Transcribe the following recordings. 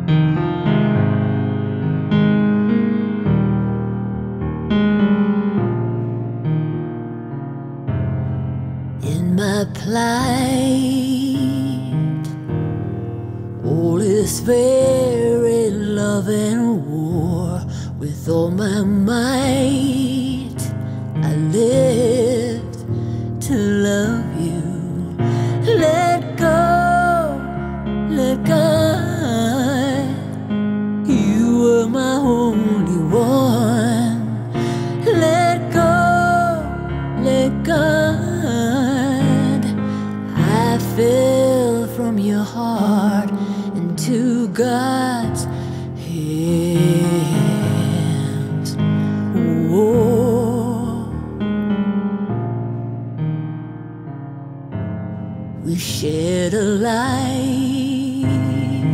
In my plight, all is fair in love and war. With all my might, I lived to love you. Let go, let God. You were my only one. Let go, let God. I fell from your heart into God's hands. Oh, we shared a life,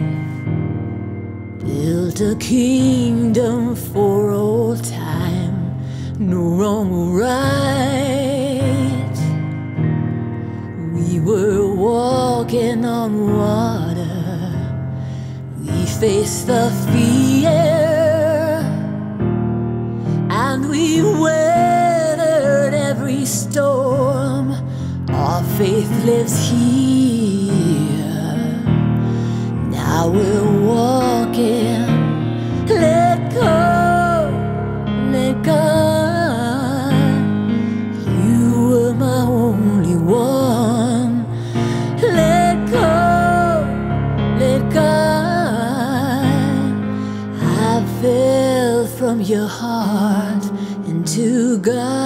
built a kingdom for all time. No wrong or right, we were walking on water. We faced the fear, and we weathered every storm. Our faith lives here. Now we're walking. Let go, let God. You were my only one. Let go, let God. I fell from your heart into God.